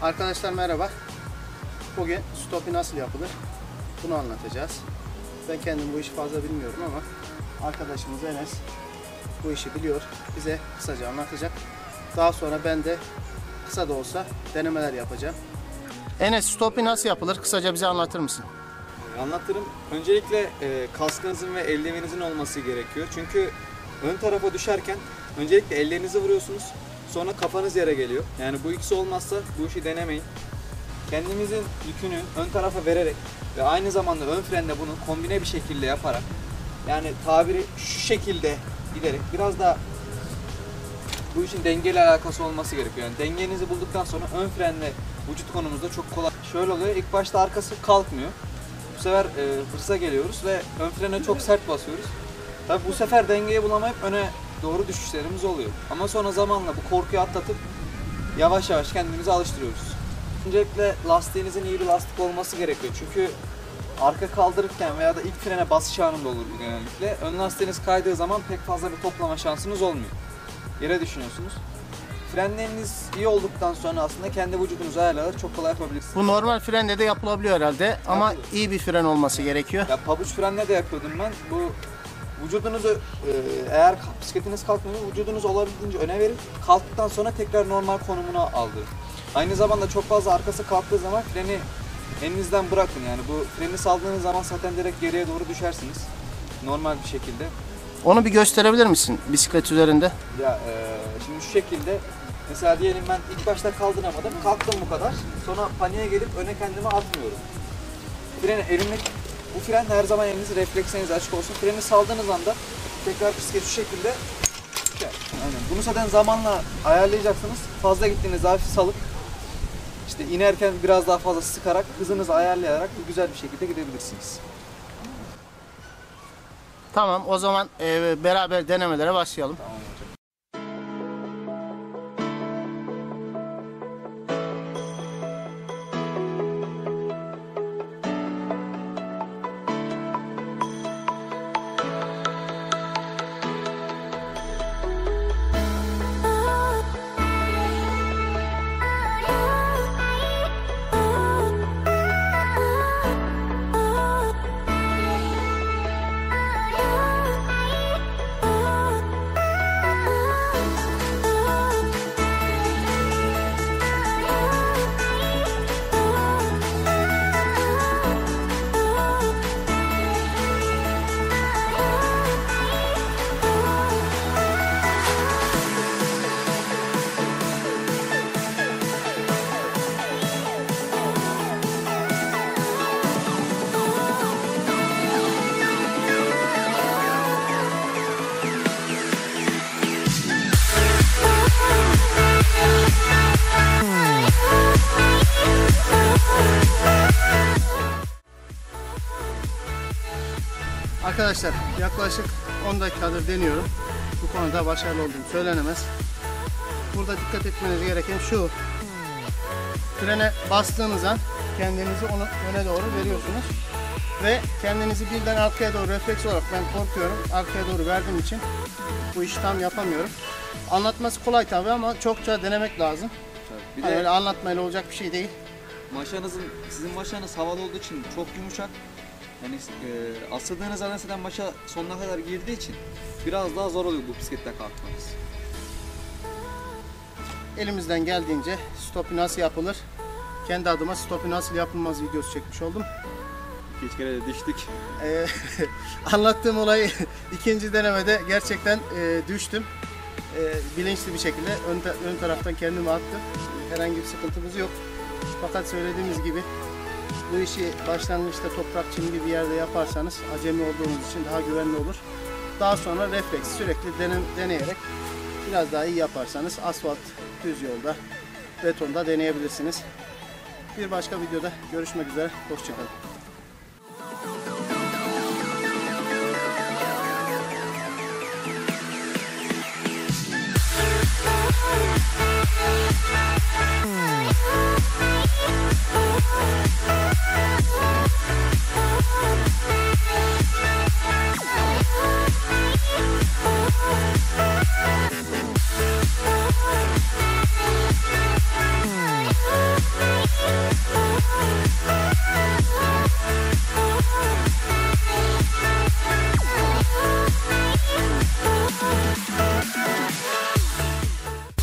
Arkadaşlar merhaba. Bugün stopi nasıl yapılır? Bunu anlatacağız. Ben kendim bu işi fazla bilmiyorum ama arkadaşımız Enes bu işi biliyor. Bize kısaca anlatacak. Daha sonra ben de kısa da olsa denemeler yapacağım. Enes, stopi nasıl yapılır? Kısaca bize anlatır mısın? Anlatırım. Öncelikle kaskınızın ve eldiveninizin olması gerekiyor. Çünkü ön tarafa düşerken öncelikle ellerinizi vuruyorsunuz. Sonra kafanız yere geliyor. Yani bu ikisi olmazsa bu işi denemeyin. Kendimizin yükünü ön tarafa vererek ve aynı zamanda ön frende bunu kombine bir şekilde yaparak, yani tabiri şu şekilde giderek biraz da bu işin dengeyle alakası olması gerekiyor. Yani dengenizi bulduktan sonra ön frenle vücut konumuzda çok kolay. Şöyle oluyor, ilk başta arkası kalkmıyor. Bu sefer hırsa geliyoruz ve ön frene çok sert basıyoruz. Tabii bu sefer dengeyi bulamayıp öne doğru düşüşlerimiz oluyor. Ama sonra zamanla bu korkuyu atlatıp yavaş yavaş kendimizi alıştırıyoruz. Öncelikle lastiğinizin iyi bir lastik olması gerekiyor. Çünkü arka kaldırırken veya da ilk frene basış anında olur bu genellikle. Ön lastiğiniz kaydığı zaman pek fazla bir toplama şansınız olmuyor. Yere düşünüyorsunuz. Frenleriniz iyi olduktan sonra aslında kendi vücudunuzu ayarlayarak çok kolay yapabilirsiniz. Bu normal frende de yapılabiliyor herhalde ama iyi bir fren olması gerekiyor. Ya pabuç frenle de yapıyordum ben. Bu vücudunuzu eğer bisikletiniz kalkmıyor, vücudunuzu olabildiğince öne verip kalktıktan sonra tekrar normal konumuna aldırın. Aynı zamanda çok fazla arkası kalktığı zaman freni elinizden bırakın. Yani bu freni saldığınız zaman zaten direkt geriye doğru düşersiniz. Normal bir şekilde. Onu bir gösterebilir misin bisiklet üzerinde? Ya şimdi şu şekilde, mesela diyelim ben ilk başta kaldıramadım, kalktım bu kadar. Sonra paniğe gelip öne kendimi atmıyorum. Freni elimle, bu fren her zaman eliniz refleksiniz açık olsun. Freni saldığınız anda tekrar bisiklet şu şekilde. Aynen. Bunu zaten zamanla ayarlayacaksınız. Fazla gittiğinizde hafif salıp işte inerken biraz daha fazla sıkarak hızınızı ayarlayarak güzel bir şekilde gidebilirsiniz. Tamam, o zaman beraber denemelere başlayalım. Tamam. Arkadaşlar yaklaşık 10 dakikadır deniyorum. Bu konuda başarılı olduğum söylenemez. Burada dikkat etmeniz gereken şu: frene bastığınız an kendinizi öne doğru veriyorsunuz ve kendinizi birden arkaya doğru refleks olarak, ben korkuyorum, arkaya doğru verdiğim için bu işi tam yapamıyorum. Anlatması kolay tabii ama çokça denemek lazım. Bir hani de öyle anlatmayla olacak bir şey değil. sizin maşanız havalı olduğu için çok yumuşak. Yani asıldığınız an zaten maşa sonuna kadar girdiği için biraz daha zor oluyor bu bisiklette kalkmanız. Elimizden geldiğince stopi nasıl yapılır, kendi adıma stopi nasıl yapılmaz videosu çekmiş oldum. İki kere de düştük. Anlattığım olayı ikinci denemede gerçekten düştüm. Bilinçli bir şekilde ön taraftan kendimi attım. Herhangi bir sıkıntımız yok. Fakat söylediğimiz gibi bu işi başlangıçta toprak, çim gibi bir yerde yaparsanız acemi olduğunuz için daha güvenli olur. Daha sonra refleks sürekli deneyerek biraz daha iyi yaparsanız asfalt, düz yolda, betonda deneyebilirsiniz. Bir başka videoda görüşmek üzere. Hoşça kalın. Yeah.